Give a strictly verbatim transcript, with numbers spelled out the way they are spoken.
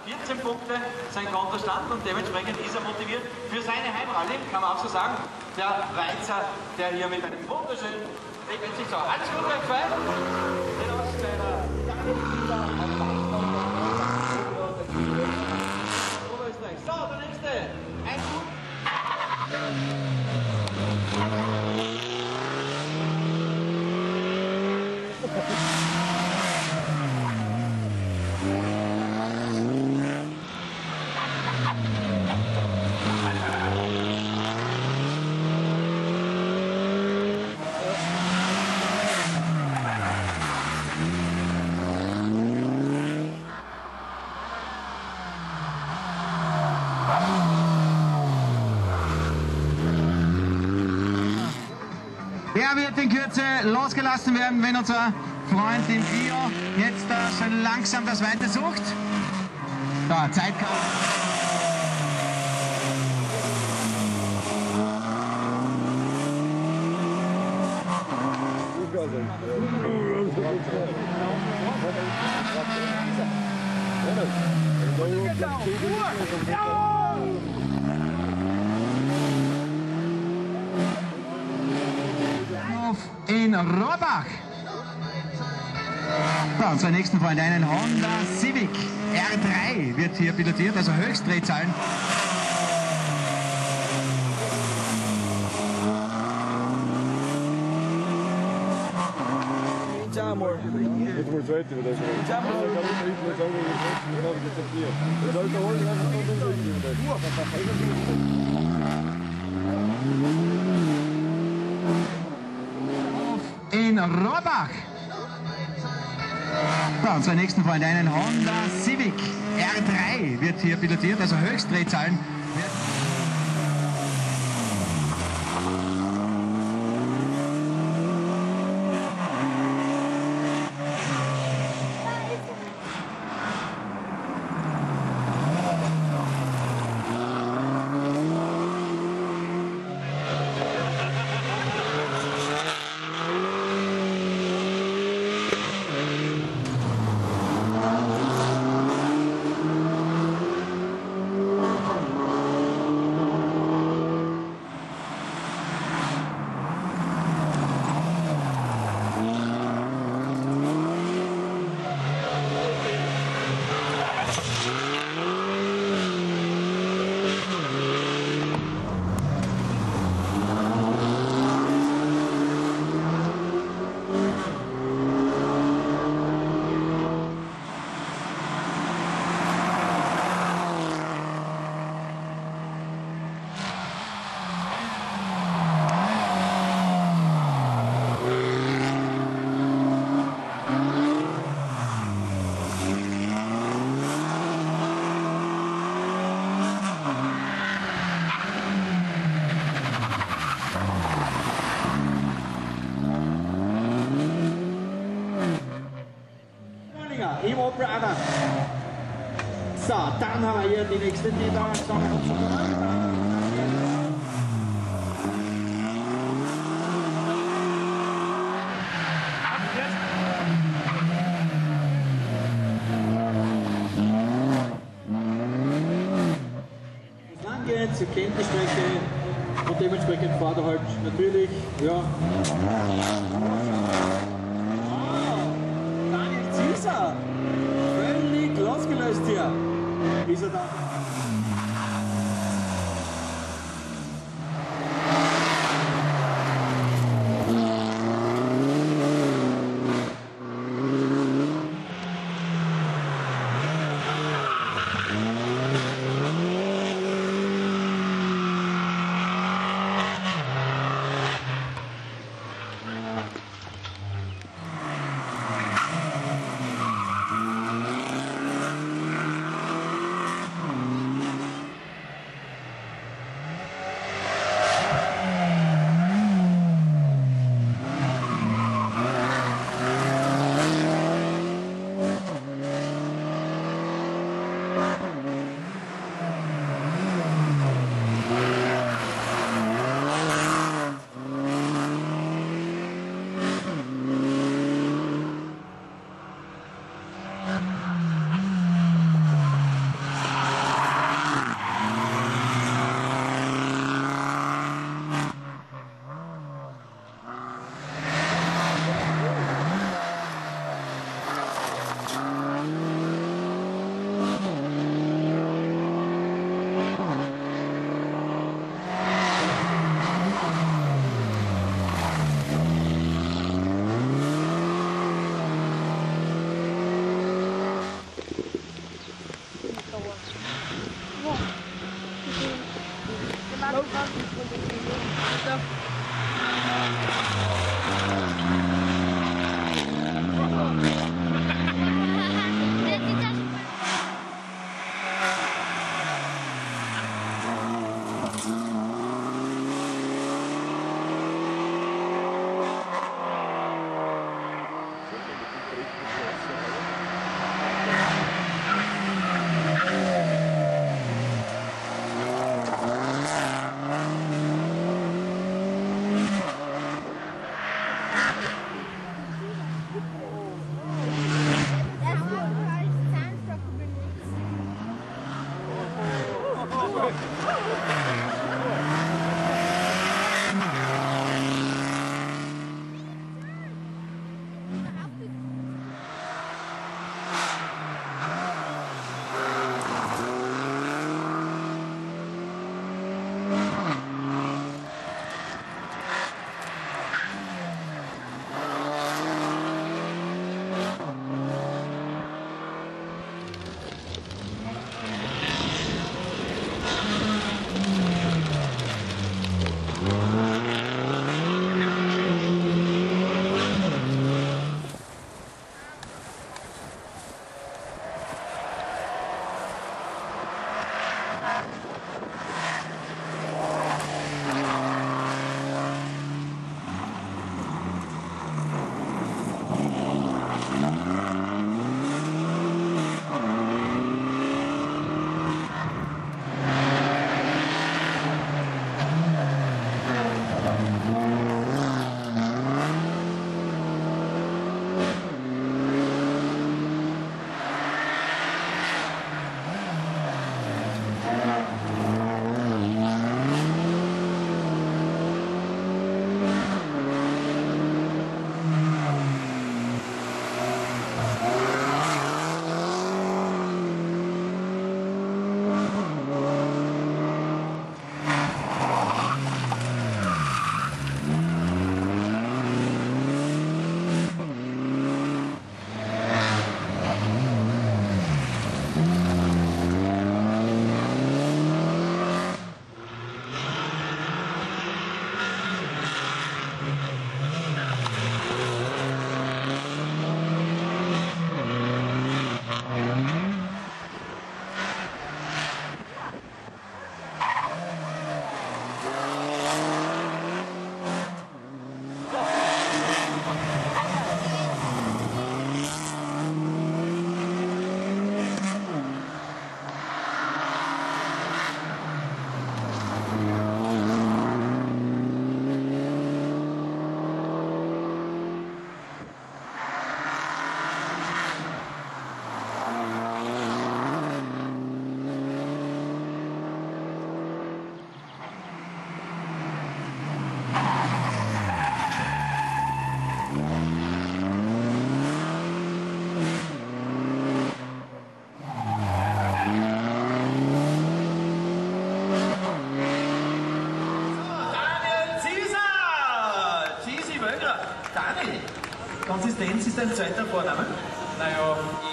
vierzehn Punkte sein Kontostand und dementsprechend ist er motiviert für seine Heimrallye, kann man auch so sagen. Der Weizer, der hier mit einem wunderschönen Weg mit sich so. Alles gut, mein Freund? So, der nächste. Ein Gut. Er wird in Kürze losgelassen werden, wenn unser Freund im Bio jetzt uh, schon langsam das Weite sucht. Da, Zeitkampf. In Rohrbach. So, unsere nächsten Freunde, einen Honda Civic R drei wird hier pilotiert, also Höchstdrehzahlen. In Rohrbach. So, unsere nächsten Freunde, einen Honda Civic R drei wird hier pilotiert, also Höchstdrehzahlen. Im Opel Adam. So, dann haben wir hier die nächste, die da lang geht, sie kennt die Strecke und dementsprechend fahrt er halt natürlich, ja. Völlig losgelöst hier. Ist er da? Konsistenz ist ein zweiter Vorname? Naja,